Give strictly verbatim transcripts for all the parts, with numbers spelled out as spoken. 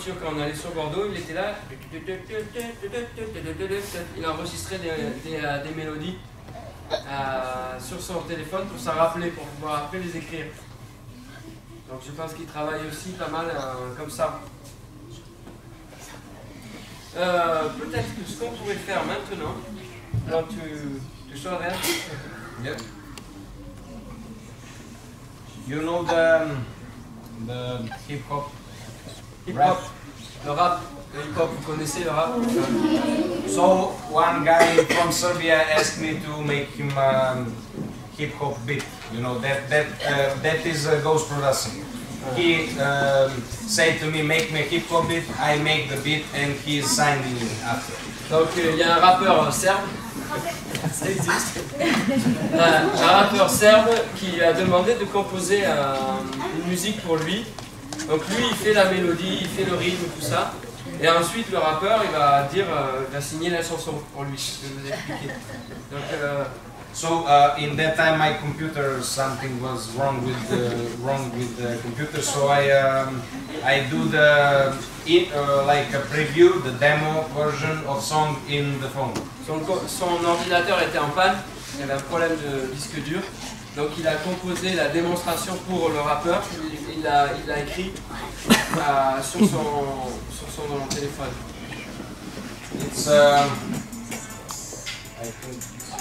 voiture quand on allait sur Bordeaux, il était là, il enregistrait des, des, des mélodies euh, sur son téléphone pour s'en rappeler, pour pouvoir après les écrire. Donc je pense qu'il travaille aussi pas mal euh, comme ça. Euh, Peut-être que ce qu'on pourrait faire maintenant, alors tu, tu show that? Yep. You know the, the hip hop? Hip hop, le rap, le hip hop, vous connaissez le rap? So one guy from Serbia asked me to make him um, hip hop beat. You know that that uh, that is uh, Ghost Production. He um, said to me, make me a hip hop beat. I make the beat, and he is signing me after. Donc il euh, y a un rappeur euh, serbe, ça existe, un, un rappeur serbe qui a demandé de composer euh, une musique pour lui. Donc lui il fait la mélodie, il fait le rythme, tout ça. Et ensuite le rappeur il va dire, euh, il va signer la chanson pour lui, je vais vous expliquer. Donc, euh, So uh, in that time, my computer something was wrong with the wrong with the computer. So I um, I do the it, uh, like a preview, the demo version of song in the phone. son, son ordinateur était en panne, il y avait un problème de disque dur. Donc il a composé la démonstration pour le rappeur, il l'a il a écrit euh, sur, son, sur son téléphone. It's um, I think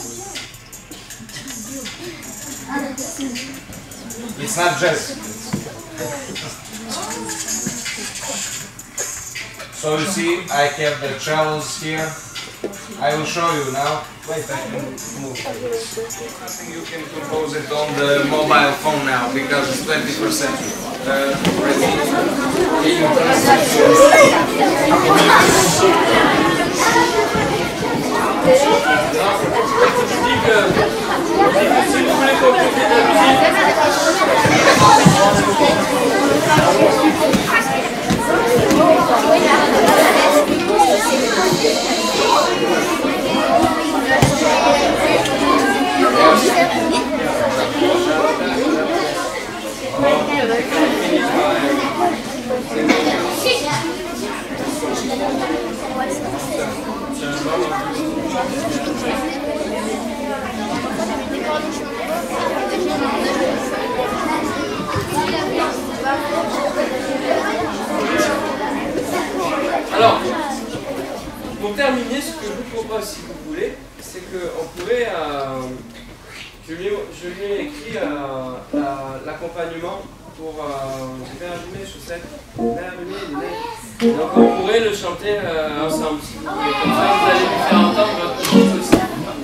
it's not jazz. So you see, I have the cellos here. I will show you now. Wait, I can move. I think you can compose it on the mobile phone now because it's twenty percent. Uh, Si vous voulez composer de la musique, alors, pour terminer, ce que je vous propose, si vous voulez, c'est qu'on pourrait, euh, je, lui, je lui ai écrit euh, l'accompagnement pour, euh, je vais allumer les chaussettes, je vais allumer les lunettes. Donc on pourrait le chanter euh, ensemble, si vous voulez. Comme ça, vous allez lui faire entendre votre chose aussi.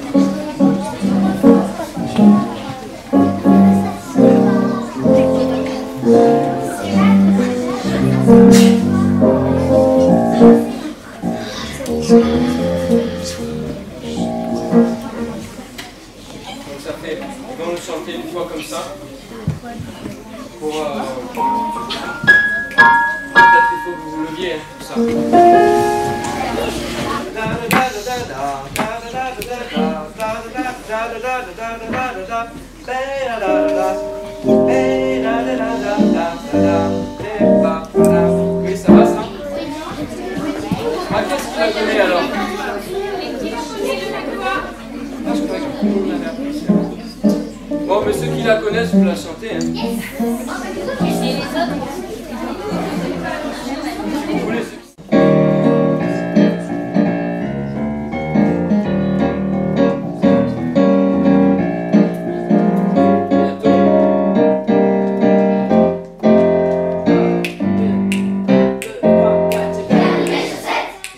Donc ça fait, on va le chanter une fois comme ça. Pour euh, peut-être qu'il faut que vous leviez hein, tout ça. Oui, ça va ça? Ah, qu'est-ce qu'il a donné alors? Ah, je croyais que tout le monde l'avait appris. Bon, mais ceux qui la connaissent, vous la chantez. Hein. Et les autres? Vous voulez ceux qui...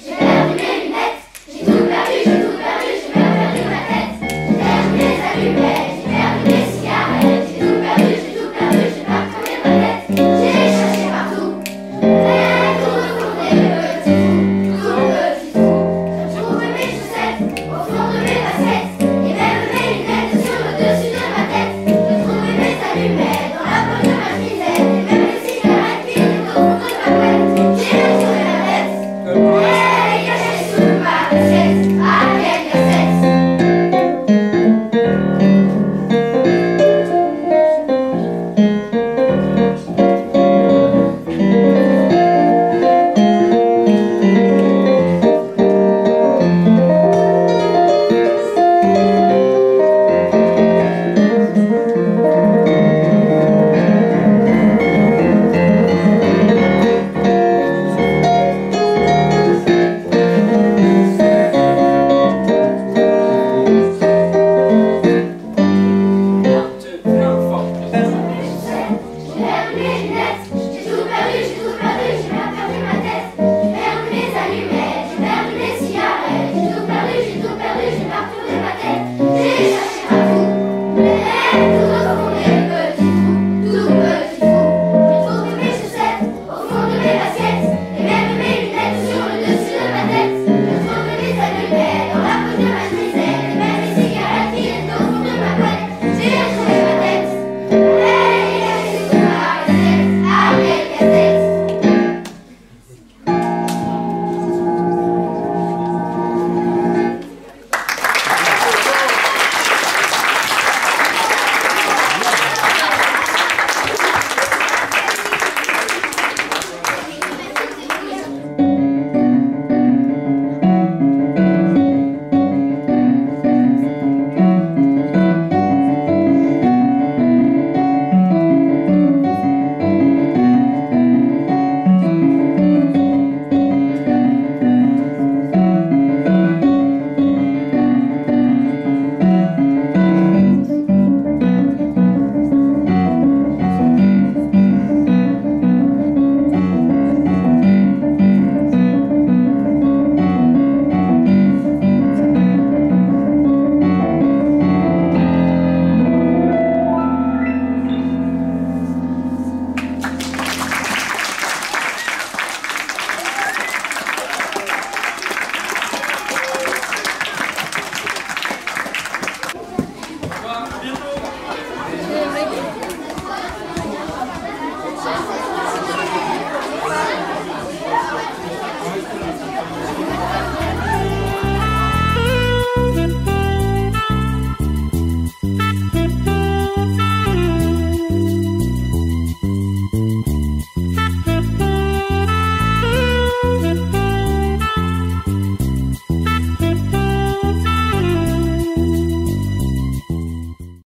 J'ai tout perdu, j'ai tout perdu, j'ai même perdu ma tête. J'ai perdu mes allumettes.